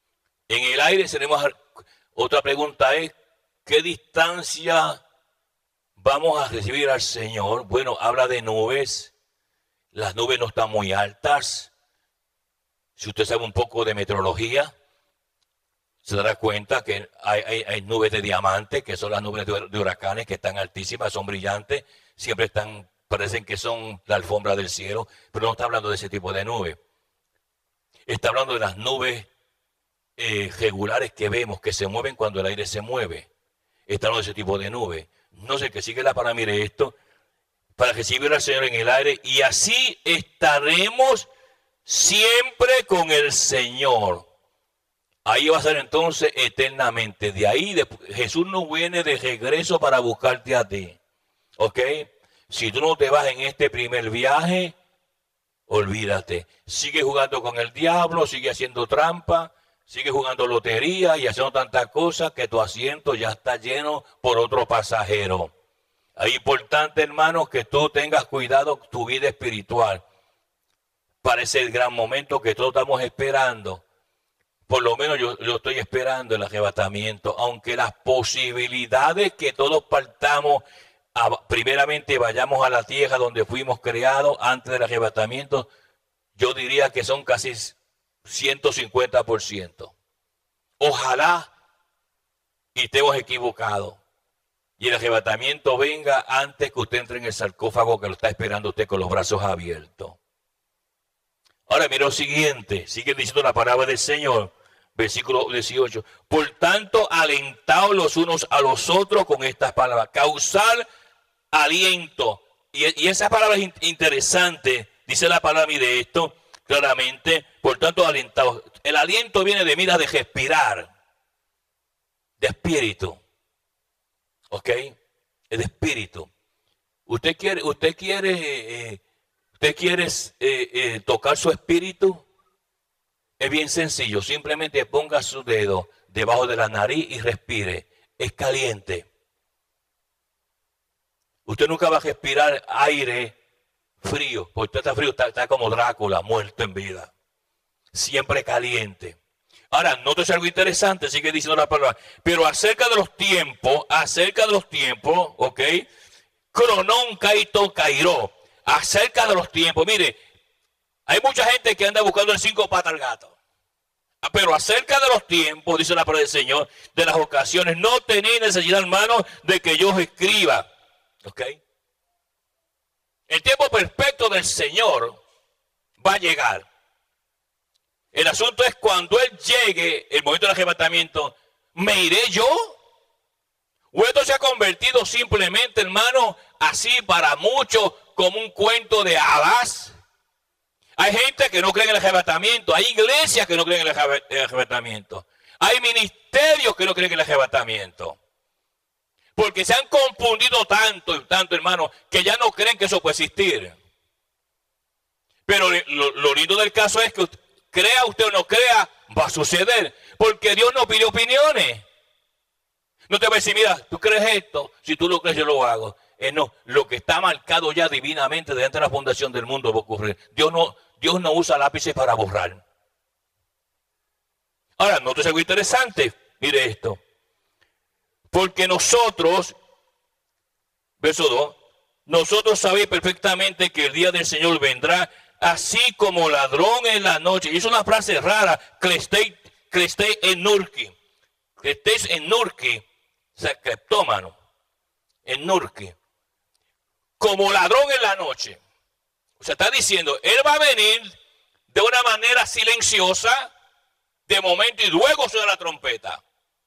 En el aire tenemos otra pregunta es, ¿qué distancia vamos a recibir al Señor? Bueno, habla de nubes. Las nubes no están muy altas. Si usted sabe un poco de meteorología, se dará cuenta que hay, hay, hay nubes de diamante, que son las nubes de, de huracanes, que están altísimas, son brillantes, siempre están, parecen que son la alfombra del cielo, pero no está hablando de ese tipo de nubes. Está hablando de las nubes eh, regulares que vemos, que se mueven cuando el aire se mueve. Está hablando de ese tipo de nubes. No sé, que sigue la palabra, mire esto, para recibir al Señor en el aire, y así estaremos siempre con el Señor. Ahí va a ser entonces eternamente. De ahí de, Jesús no viene de regreso para buscarte a ti. ¿Ok? Si tú no te vas en este primer viaje, olvídate. Sigue jugando con el diablo, sigue haciendo trampa, sigue jugando lotería y haciendo tantas cosas que tu asiento ya está lleno por otro pasajero. Es importante, hermanos, que tú tengas cuidado con tu vida espiritual. Parece el gran momento que todos estamos esperando. Por lo menos yo, yo estoy esperando el arrebatamiento, aunque las posibilidades que todos partamos, a, primeramente vayamos a la tierra donde fuimos creados antes del arrebatamiento, yo diría que son casi ciento cincuenta por ciento. Ojalá y estemos equivocados y el arrebatamiento venga antes que usted entre en el sarcófago que lo está esperando usted con los brazos abiertos. Ahora mira lo siguiente, sigue diciendo la palabra del Señor, versículo dieciocho. Por tanto, alentaos los unos a los otros con estas palabras, causar aliento. Y, y esa palabra es interesante, dice la palabra, mire esto claramente, por tanto, alentaos. El aliento viene de, mira, de respirar, de espíritu, ¿ok? Es de espíritu. Usted quiere, usted quiere... Eh, ¿Usted quiere eh, eh, tocar su espíritu? Es bien sencillo. Simplemente ponga su dedo debajo de la nariz y respire. Es caliente. Usted nunca va a respirar aire frío. Porque usted está frío, está, está como Drácula, muerto en vida. Siempre caliente. Ahora, nótese algo interesante, sigue diciendo la palabra. Pero acerca de los tiempos, acerca de los tiempos, ¿ok? Cronón kaito kairó. Acerca de los tiempos, mire, hay mucha gente que anda buscando el cinco patas al gato. Pero acerca de los tiempos, dice la palabra del Señor, de las ocasiones, no tenéis necesidad, hermano, de que yo os escriba. ¿Ok? El tiempo perfecto del Señor va a llegar. El asunto es cuando Él llegue, el momento del arrebatamiento, ¿me iré yo? ¿O esto se ha convertido simplemente, hermano, así para muchos, como un cuento de hadas? Hay gente que no cree en el arrebatamiento. Hay iglesias que no creen en el arrebatamiento. Hay ministerios que no creen en el arrebatamiento. Porque se han confundido tanto, tanto, hermano, que ya no creen que eso puede existir. Pero lo, lo lindo del caso es que usted, crea usted o no crea, va a suceder. Porque Dios no pide opiniones. No te va a decir, mira, tú crees esto, si tú lo crees yo lo hago. Eh, no, lo que está marcado ya divinamente dentro de la fundación del mundo va a ocurrir. Dios no, Dios no usa lápices para borrar. Ahora, no es algo interesante, mire esto. Porque nosotros, verso dos, nosotros sabéis perfectamente que el día del Señor vendrá así como ladrón en la noche. Y es una frase rara, clestei, clestei en nurki. Clestei en nurki, o sea, cleptómano, en nurki. Como ladrón en la noche. O sea, está diciendo, Él va a venir de una manera silenciosa, de momento, y luego suena la trompeta.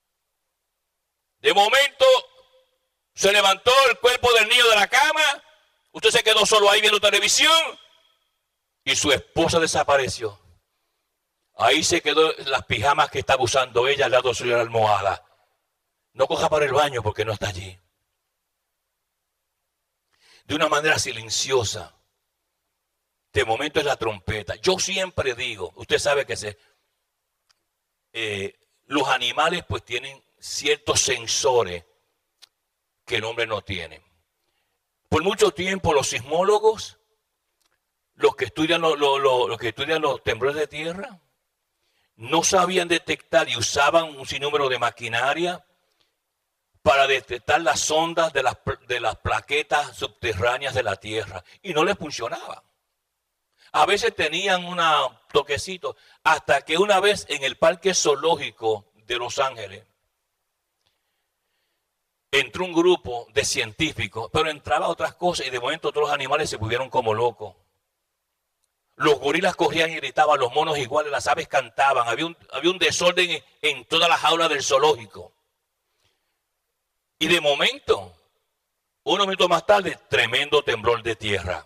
De momento, se levantó el cuerpo del niño de la cama, usted se quedó solo ahí viendo televisión, y su esposa desapareció. Ahí se quedó las pijamas que estaba usando ella al lado suyo de la almohada. No coja para el baño porque no está allí. De una manera silenciosa. De momento es la trompeta. Yo siempre digo, usted sabe que se, eh, los animales pues tienen ciertos sensores que el hombre no tiene. Por mucho tiempo los sismólogos, los que estudian, lo, lo, lo, los, que estudian los temblores de tierra, no sabían detectar y usaban un sinnúmero de maquinaria para detectar las ondas de las, de las plaquetas subterráneas de la Tierra. Y no les funcionaba. A veces tenían un toquecito, hasta que una vez en el Parque Zoológico de Los Ángeles, entró un grupo de científicos, pero entraba otras cosas y de momento todos los animales se volvieron como locos. Los gorilas corrían y gritaban, los monos iguales, las aves cantaban. Había un, había un desorden en, en toda la jaula del zoológico. Y de momento, unos minutos más tarde, tremendo temblor de tierra.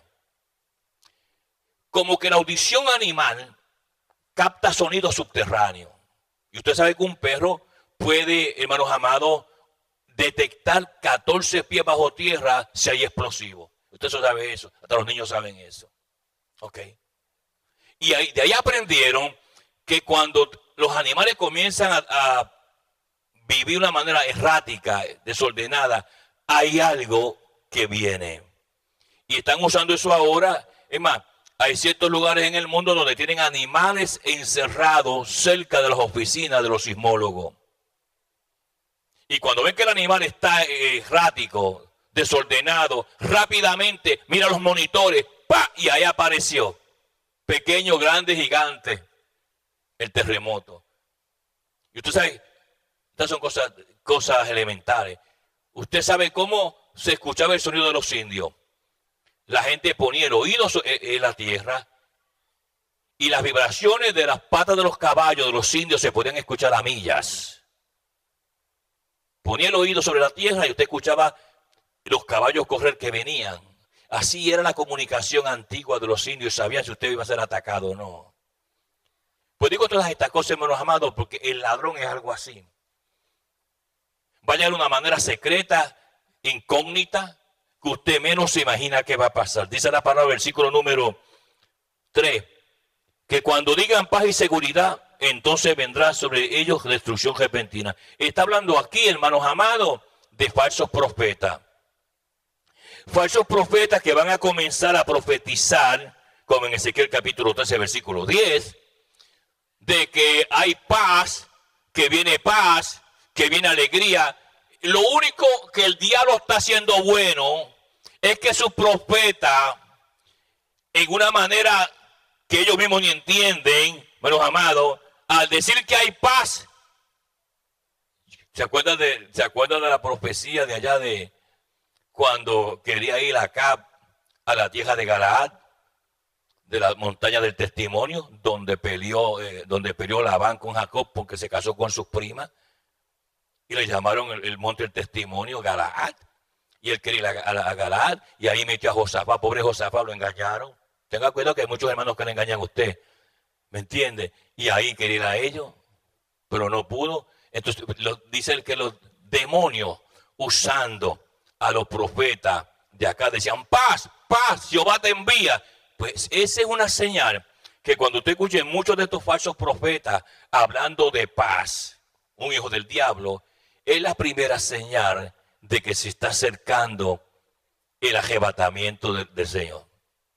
Como que la audición animal capta sonido subterráneo. Y usted sabe que un perro puede, hermanos amados, detectar catorce pies bajo tierra si hay explosivo. Usted sabe eso, hasta los niños saben eso. ¿Ok? Y ahí, de ahí aprendieron que cuando los animales comienzan a, a vivir de una manera errática, desordenada, hay algo que viene. Y están usando eso ahora. Es más, hay ciertos lugares en el mundo donde tienen animales encerrados cerca de las oficinas de los sismólogos. Y cuando ven que el animal está errático, desordenado, rápidamente mira los monitores, ¡pa! Y ahí apareció. Pequeño, grande, gigante, el terremoto. Y usted sabe, estas son cosas, cosas elementales. Usted sabe cómo se escuchaba el sonido de los indios. La gente ponía el oído en la tierra y las vibraciones de las patas de los caballos de los indios se podían escuchar a millas. Ponía el oído sobre la tierra y usted escuchaba los caballos correr que venían. Así era la comunicación antigua de los indios, sabían si usted iba a ser atacado o no. Pues digo todas estas cosas, hermanos amados, porque el ladrón es algo así. Va a llegar de una manera secreta, incógnita, que usted menos se imagina que va a pasar. Dice la palabra, versículo número tres, que cuando digan paz y seguridad, entonces vendrá sobre ellos destrucción repentina. Está hablando aquí, hermanos amados, de falsos profetas. Falsos profetas que van a comenzar a profetizar, como en Ezequiel capítulo trece, versículo diez, de que hay paz, que viene paz, que viene alegría. Lo único que el diablo está haciendo bueno es que sus profetas, en una manera que ellos mismos ni entienden, hermanos amados, al decir que hay paz, ¿se acuerdan de, ¿se acuerdan de la profecía de allá de cuando quería ir acá a la tierra de Galaad, de la montaña del testimonio, donde peleó, eh, donde peleó Labán con Jacob porque se casó con sus primas? Y le llamaron el, el monte del testimonio Galaad. Y él quería ir a, a, a Galaad y ahí metió a Josafat. Pobre Josafat, lo engañaron. Tenga cuidado que hay muchos hermanos que le engañan a usted. ¿Me entiende? Y ahí quería ir a ellos, pero no pudo. Entonces lo, dice el que los demonios usando a los profetas de acá decían paz, paz, Jehová te envía. Pues esa es una señal que cuando usted escuche muchos de estos falsos profetas hablando de paz, un hijo del diablo, es la primera señal de que se está acercando el arrebatamiento de, del Señor.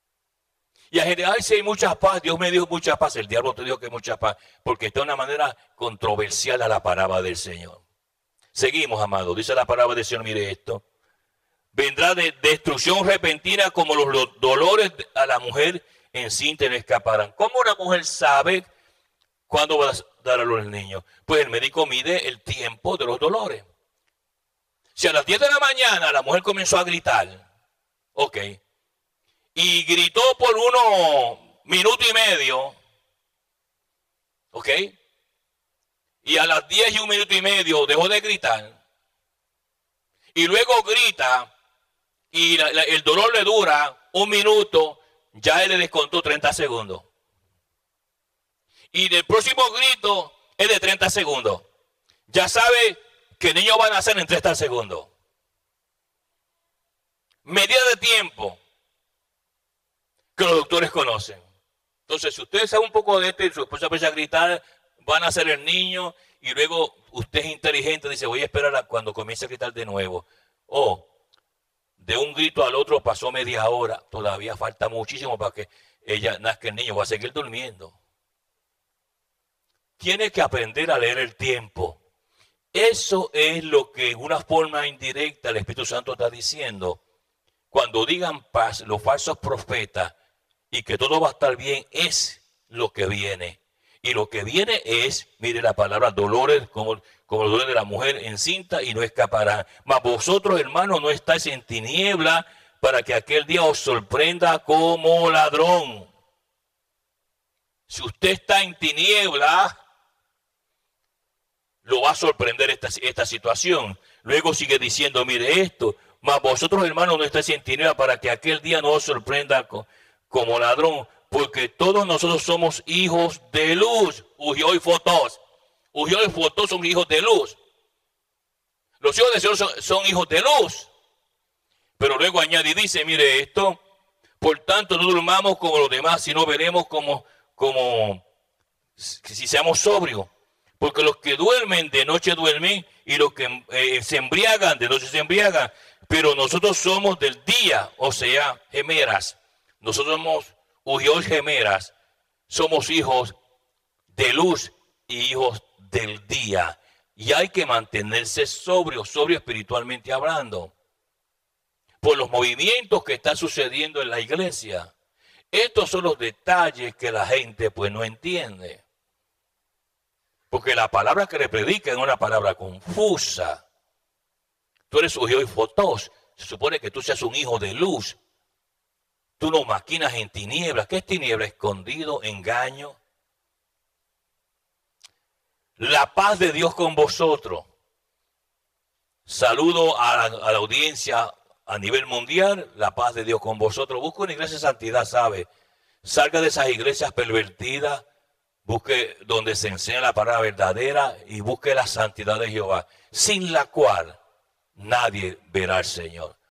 Y en general si hay mucha paz, Dios me dio mucha paz, el diablo te dijo que hay mucha paz, porque está de una manera controversial a la palabra del Señor. Seguimos, amados, dice la palabra del Señor, mire esto. Vendrá de destrucción repentina como los dolores a la mujer encinta no escaparán. ¿Cómo una mujer sabe cuándo va a dar a luz al niño? Pues el médico mide el tiempo de los dolores. Si a las diez de la mañana la mujer comenzó a gritar, ok, y gritó por unos minutos y medio, ok, y a las diez y un minuto y medio dejó de gritar, y luego grita, y la, la, el dolor le dura un minuto, ya él le descontó treinta segundos. Y del próximo grito es de treinta segundos. Ya sabe que el niño va a nacer en treinta segundos. Medida de tiempo que los doctores conocen. Entonces, si usted sabe un poco de esto y su esposa empieza a gritar, va a nacer el niño, y luego usted es inteligente, dice, voy a esperar a cuando comience a gritar de nuevo. O de un grito al otro pasó media hora, todavía falta muchísimo para que ella nazca el niño, va a seguir durmiendo. Tiene que aprender a leer el tiempo. Eso es lo que en una forma indirecta el Espíritu Santo está diciendo. Cuando digan paz, los falsos profetas, y que todo va a estar bien, es lo que viene. Y lo que viene es, mire la palabra, dolores, como, como los dolores de la mujer encinta, y no escaparán. Mas vosotros, hermanos, no estáis en tiniebla, para que aquel día os sorprenda como ladrón. Si usted está en tiniebla, lo va a sorprender esta, esta situación. Luego sigue diciendo, mire esto, mas vosotros, hermanos, no estáis en tiniebla, para que aquel día no os sorprenda co, como ladrón, porque todos nosotros somos hijos de luz. Ujió y Fotos. Ujió y Fotos son hijos de luz. Los hijos de Dios son, son hijos de luz. Pero luego añade y dice, mire esto, por tanto no durmamos como los demás, sino veremos como, como si seamos sobrios. Porque los que duermen de noche duermen, y los que eh, se embriagan de noche se embriagan. Pero nosotros somos del día, o sea, gemeras. Nosotros somos Ujió gemeras, somos hijos de luz y hijos del día. Y hay que mantenerse sobrio, sobrio espiritualmente hablando, por los movimientos que están sucediendo en la iglesia. Estos son los detalles que la gente pues no entiende. Porque la palabra que le predica es una palabra confusa. Tú eres Ujió y Fotos, se supone que tú seas un hijo de luz. Tú no maquinas en tinieblas. ¿Qué es tiniebla? Escondido, engaño. La paz de Dios con vosotros. Saludo a la, a la audiencia a nivel mundial. La paz de Dios con vosotros. Busca una iglesia de santidad, ¿sabe? Salga de esas iglesias pervertidas. Busque donde se enseña la palabra verdadera y busque la santidad de Jehová, sin la cual nadie verá al Señor.